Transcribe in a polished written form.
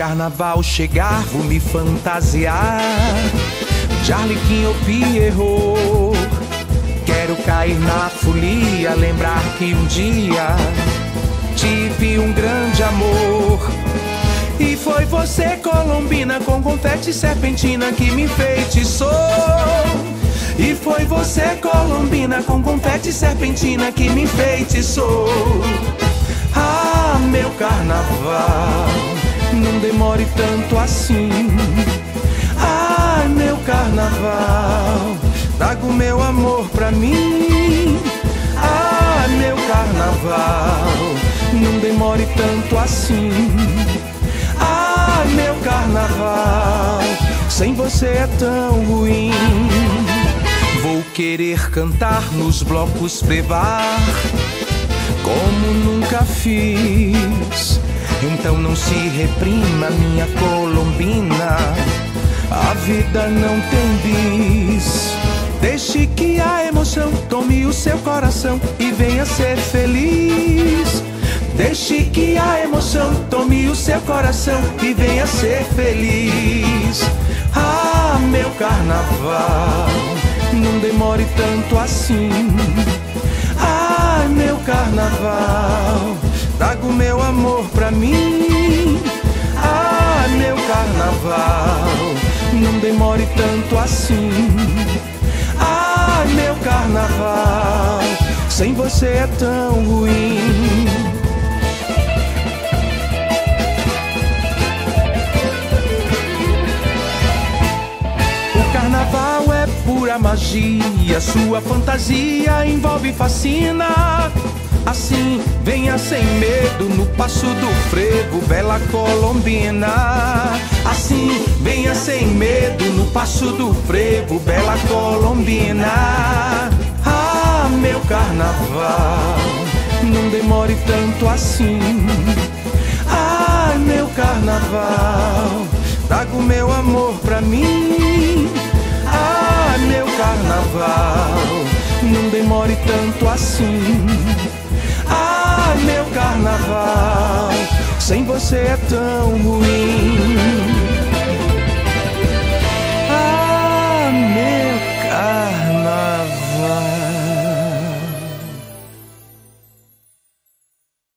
carnaval chegar, vou me fantasiar de Arlequim ou Pierrot. Quero cair na folia, lembrar que um dia tive um grande amor. E foi você, Colombina, com confete e serpentina, que me enfeitiçou. E foi você, Colombina, com confete e serpentina, que me enfeitiçou. Ah, meu carnaval, não demore tanto assim. Ah, meu carnaval, traga o meu amor pra mim. Ah, meu carnaval, não demore tanto assim. Ah, meu carnaval, sem você é tão ruim. Vou querer cantar nos blocos Prevar como nunca fiz. Então não se reprima, minha Colombina, a vida não tem bis. Deixe que a emoção tome o seu coração e venha ser feliz. Deixe que a emoção tome o seu coração e venha ser feliz. Ah, meu carnaval, não demore tanto assim. Ah, meu carnaval, traga o meu amor pra mim. Ah, meu carnaval, não demore tanto assim. Ah, meu carnaval, sem você é tão ruim. Carnaval é pura magia, sua fantasia envolve e fascina. Assim, venha sem medo no passo do frevo, bela Colombina. Assim, venha sem medo no passo do frevo, bela Colombina. Ah, meu carnaval, não demore tanto assim. Ah, meu carnaval, traga o meu amor pra mim. Ah, meu carnaval, não demore tanto assim. Ah, meu carnaval, sem você é tão ruim.